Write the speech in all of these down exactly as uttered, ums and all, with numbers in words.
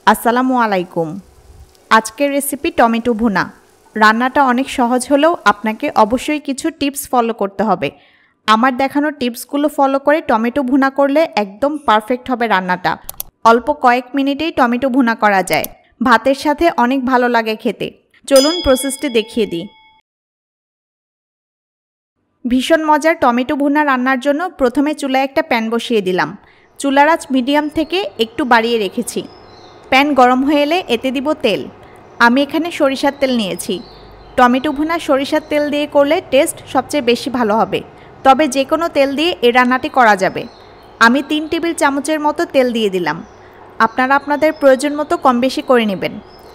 আসসালামু আলাইকুম। আজকের রেসিপি টমেটো ভুনা। রান্নাটা অনেক সহজ হলেও আপনাকে অবশ্যই কিছু টিপস ফলো করতে হবে। আমার দেখানো টিপসগুলো ফলো করে টমেটো ভুনা করলে একদম পারফেক্ট হবে রান্নাটা। অল্প কয়েক মিনিটেই টমেটো ভুনা করা যায়। ভাতের সাথে অনেক ভালো লাগে খেতে। চলুন প্রসেসটি দেখিয়ে দিই। ভীষণ মজার টমেটো ভুনা রান্নার জন্য প্রথমে চুলায় একটা প্যান বসিয়ে দিলাম। চুলার আঁচ মিডিয়াম থেকে একটু বাড়িয়ে রেখেছি। প্যান গরম হয়ে এলে এতে দিব তেল। আমি এখানে সরিষার তেল নিয়েছি। টমেটো ভুনা সরিষার তেল দিয়ে করলে টেস্ট সবচেয়ে বেশি ভালো হবে, তবে যে কোনো তেল দিয়ে এই রান্নাটি করা যাবে। আমি তিন টেবিল চামচের মতো তেল দিয়ে দিলাম। আপনারা আপনাদের প্রয়োজন মতো কম বেশি করে নেবেন।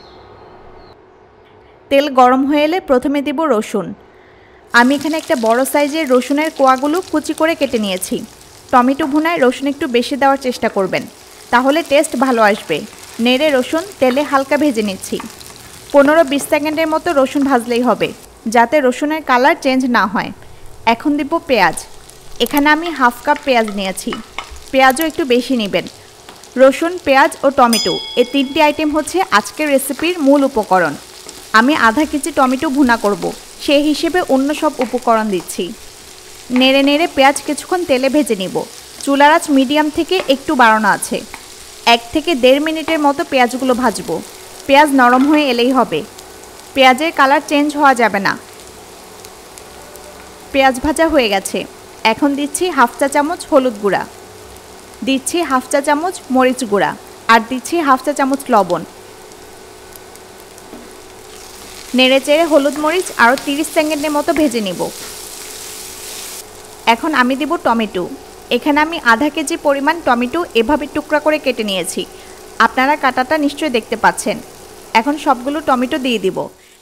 তেল গরম হয়ে এলে প্রথমে দিব রসুন। আমি এখানে একটা বড় সাইজের রসুনের কোয়াগুলো কুচি করে কেটে নিয়েছি। টমেটো ভুনায় রসুন একটু বেশি দেওয়ার চেষ্টা করবেন, তাহলে টেস্ট ভালো আসবে। নেড়ে রসুন তেলে হালকা ভেজে নিচ্ছি। পনেরো বিশ সেকেন্ডের মতো রসুন ভাজলেই হবে, যাতে রসুনের কালার চেঞ্জ না হয়। এখন দিব পেঁয়াজ। এখানে আমি হাফ কাপ পেঁয়াজ নিয়েছি। পেঁয়াজও একটু বেশি নেবেন। রসুন, পেঁয়াজ ও টমেটো এই তিনটি আইটেম হচ্ছে আজকের রেসিপির মূল উপকরণ। আমি আধা কেজি টমেটো ভুনা করব, সেই হিসেবে অন্য সব উপকরণ দিচ্ছি। নেড়ে নেড়ে পেঁয়াজ কিছুক্ষণ তেলে ভেজে নিব। চুলার আঁচ মিডিয়াম থেকে একটু বাড়ানো আছে। এক থেকে দেড় মিনিটের মতো পেঁয়াজগুলো ভাজবো। পেঁয়াজ নরম হয়ে এলেই হবে। পেঁয়াজের কালার চেঞ্জ হওয়া যাবে না। পেঁয়াজ ভাজা হয়ে গেছে। এখন দিচ্ছি হাফ চা চামচ হলুদ গুঁড়া, দিচ্ছি হাফ চা চামচ মরিচ গুঁড়া, আর দিচ্ছি হাফ চা চামচ লবণ। নেড়ে চেড়ে হলুদ মরিচ আরও তিরিশ সেকেন্ডের মতো ভেজে নিব। এখন আমি দিব টমেটো। এখানে আমি আধা কেজি পরিমাণ টমেটো এভাবে টুকরা করে কেটে নিয়েছি। আপনারা কাটাটা নিশ্চয়ই দেখতে পাচ্ছেন। এখন সবগুলো টমেটো দিয়ে দিব।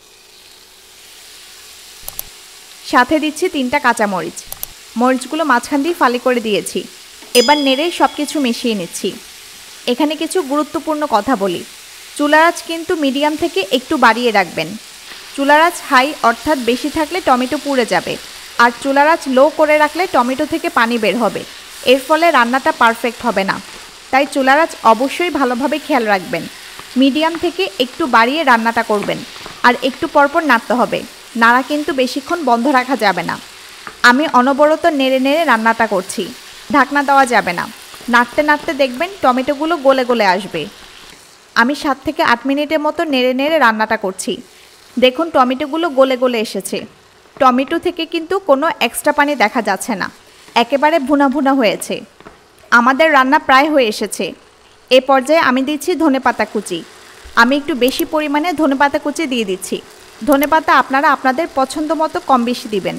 সাথে দিচ্ছি তিনটা কাঁচামরিচ। মরিচগুলো মাঝখান দিয়ে ফালি করে দিয়েছি। এবার নেড়ে সব কিছু মিশিয়ে নিচ্ছি। এখানে কিছু গুরুত্বপূর্ণ কথা বলি। চুলার আঁচ কিন্তু মিডিয়াম থেকে একটু বাড়িয়ে রাখবেন। চুলার আঁচ হাই অর্থাৎ বেশি থাকলে টমেটো পুড়ে যাবে, আর চুলার আঁচ লো করে রাখলে টমেটো থেকে পানি বের হবে। এর ফলে রান্নাটা পারফেক্ট হবে না। তাই চুলার আঁচ অবশ্যই ভালোভাবে খেয়াল রাখবেন। মিডিয়াম থেকে একটু বাড়িয়ে রান্নাটা করবেন, আর একটু পরপর নাড়তে হবে। নাড়া কিন্তু বেশিক্ষণ বন্ধ রাখা যাবে না। আমি অনবরত নেড়ে নেড়ে রান্নাটা করছি। ঢাকনা দেওয়া যাবে না। নাড়তে নাড়তে দেখবেন টমেটোগুলো গলে গলে আসবে। আমি সাত থেকে আট মিনিটের মতো নেড়ে নেড়ে রান্নাটা করছি। দেখুন টমেটোগুলো গলে গলে এসেছে। টমেটো থেকে কিন্তু কোনো এক্সট্রা পানি দেখা যাচ্ছে না। একেবারে ভুনা ভুনা হয়েছে। আমাদের রান্না প্রায় হয়ে এসেছে। এ পর্যায়ে আমি দিচ্ছি ধনেপাতা কুচি। আমি একটু বেশি পরিমাণে ধনেপাতা কুচি দিয়ে দিচ্ছি। ধনেপাতা আপনারা আপনাদের পছন্দ মতো কম বেশি দিবেন।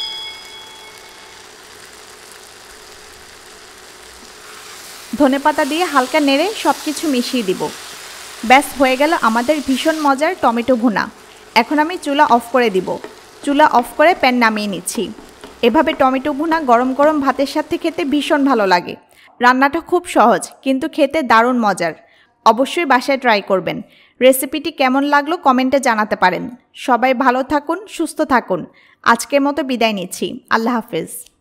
ধনেপাতা দিয়ে হালকা নেড়ে সব কিছু মিশিয়ে দিব। ব্যাস হয়ে গেল আমাদের ভীষণ মজার টমেটো ভুনা। এখন আমি চুলা অফ করে দিব। চুলা অফ করে প্যান নামিয়ে নিচ্ছি। এভাবে টমেটো ভুনা গরম গরম ভাতের সাথে খেতে ভীষণ ভালো লাগে। রান্নাটা খুব সহজ, কিন্তু খেতে দারুণ মজার। অবশ্যই বাসায় ট্রাই করবেন। রেসিপিটি কেমন লাগলো কমেন্টে জানাতে পারেন। সবাই ভালো থাকুন, সুস্থ থাকুন। আজকের মতো বিদায় নিচ্ছি। আল্লাহ হাফেজ।